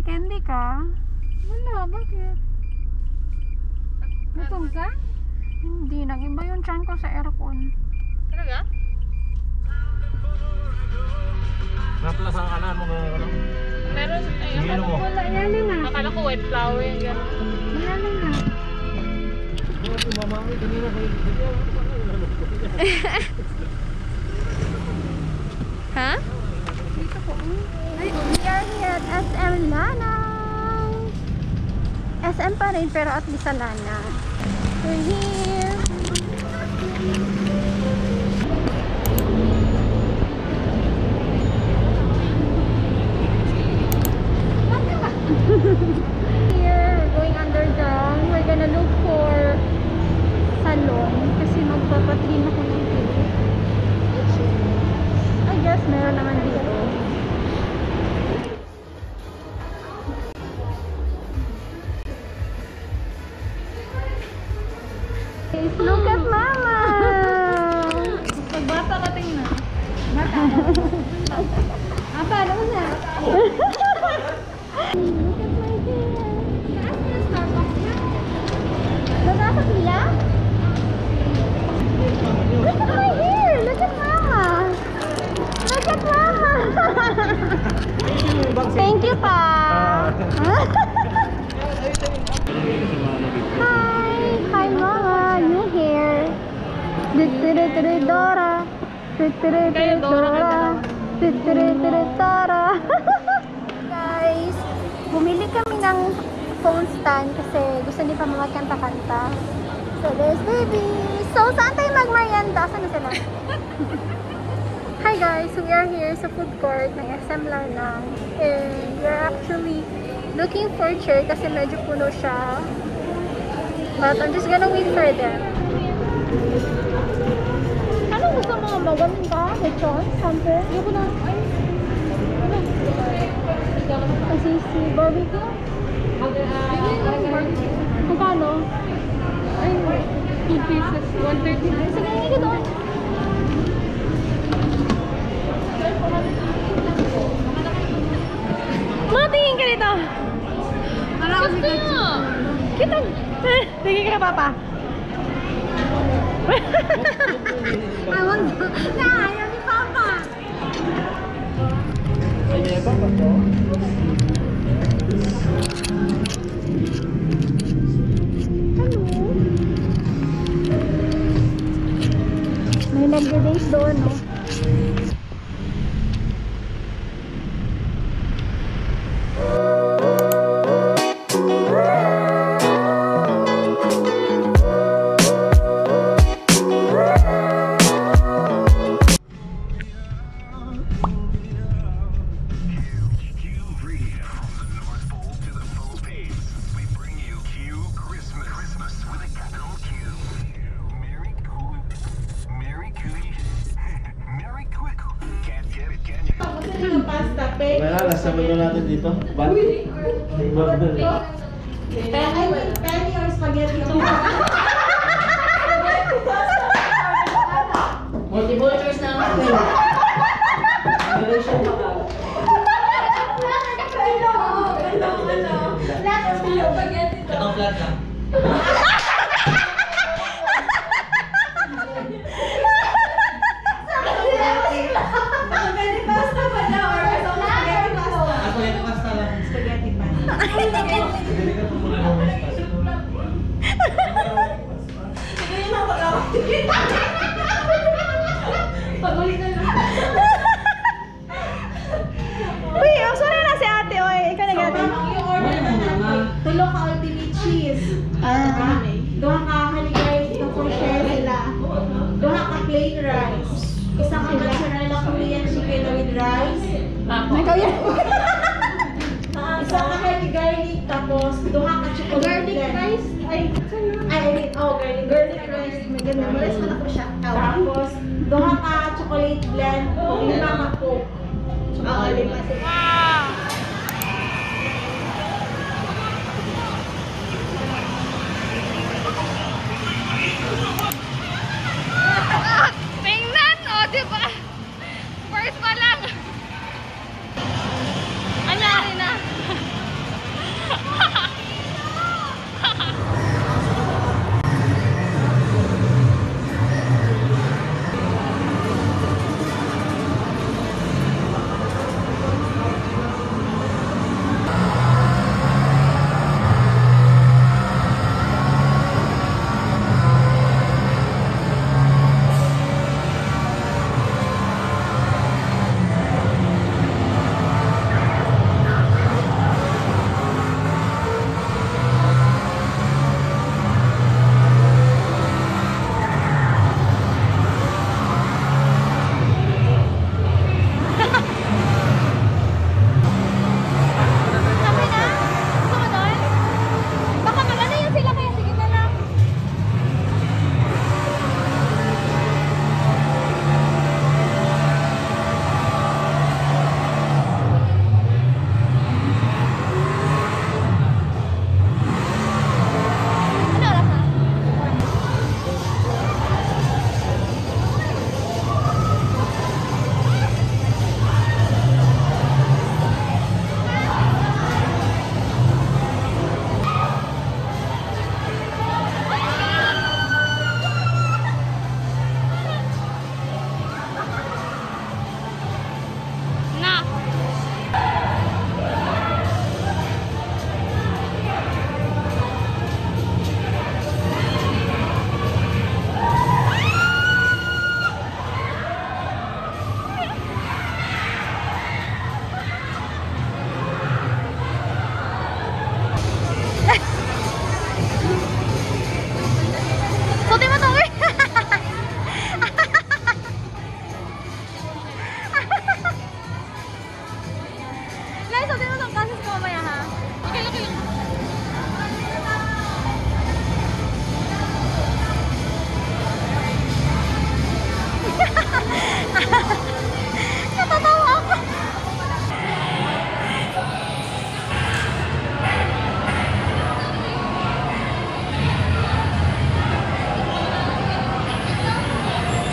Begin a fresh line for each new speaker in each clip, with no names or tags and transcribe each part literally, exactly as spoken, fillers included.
may candy ka? Wala, bakit? Gutom ka? Hindi, nag-iba yung tiyan ko sa aircon.
Talaga?
Naplas ang kanan mo ngayon, ano?
Meron, ay,
Sige, ano mo?
Wala, yan na.
akala ko white flower yung gano'n.
Wala na.
Ano, mamami, kanina kayo.
Ha? Dito po. Ay, we are here at S M Lanang. S M pa rin, pero at least sa Lanang. We're here. Here, we're going underground. We're gonna look for salon kasi magpapatrin ako ng video. I guess meron naman dito. Guys, look at Mama!
Pagbata ka tingnan.
Bata ah, paano mo na? Look at my hair. Taas na yung Starbucks na. Nagasa pila? Look at my hair! Look at Mama! Look at Mama! Thank you pa! Hi! Hi Mama! New hair! Dora! Dora! Dora! Guys, bumili kami ng phone stand kasi gusto ni pa magkanta-kanta. So there's baby! So saan tayo mag-marianda? Saan na sila? Hi guys! We are here sa food court ng S M Lanang and we're actually looking for chair kasi medyo puno siya. But I'm just gonna wait for them. Ano gusto mo? Magamin ka? Lechon? Something? Yung ko na. Ay! Ano? Kasi si barbecue? Magkano?
Ay, two pieces, one thirty.
Sige, hindi ko doon. Matingin ka dito.
Gusto nyo!
Kita. Tingin ka na, Papa. Awag mo. Na, ayaw ni Papa.
Ay, Papa to.
Hello. May nag-date doon, no?
Kaya last time mo natin dito. Ban? Burger.
Penny or spaghetti?
Multi-vultures na ako.
Generation pa ka. Katong flat lang.
Uy, oh, sorry na si ate. Oy, ikaw na gati.
Yung order na natin. Tulo ka ultimate cheese. Ah. Duha ka haligay ito for share sila. Duha ka plain rice. Isa ka mozzarella Korean chicken with rice.
Ikaw yan.
Isa ka heavy garlic tapos duha ka chocolate
Garlic
blend.
rice? Ay,
Ay, I mean, oh, garlic, garlic rice. May ganun. Malas mo na ko siya. Tapos, duha ka chocolate blend. Lima ka coke. Oo, lima sila.
Tingnan, o, oh, diba? First pa lang. Anyari na.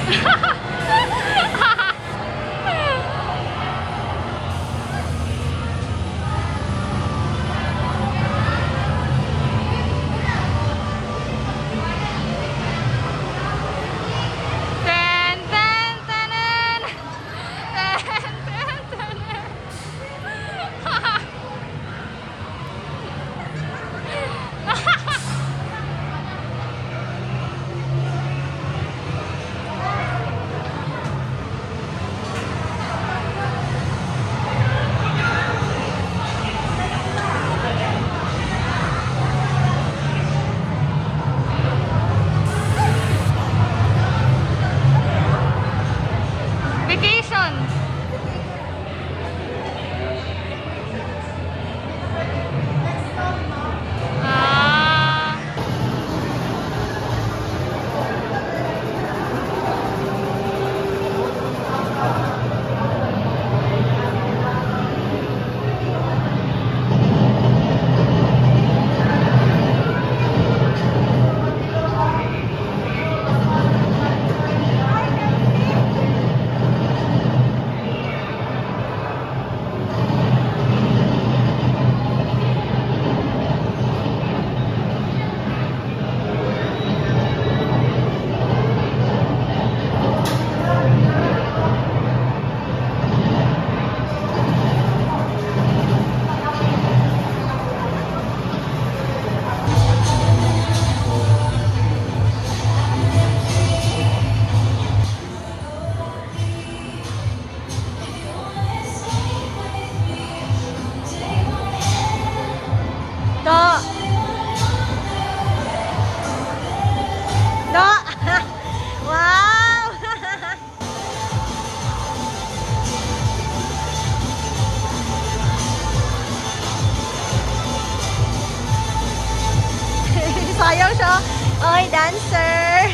Sayaw siya. Oy, dancer!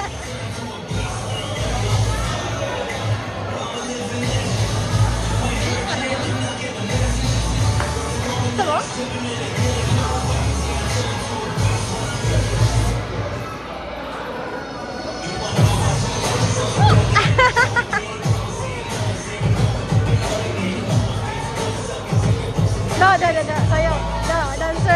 Sabo? No, no, no, no. Sayaw. No, dancer.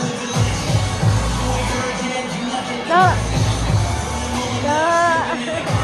No. No.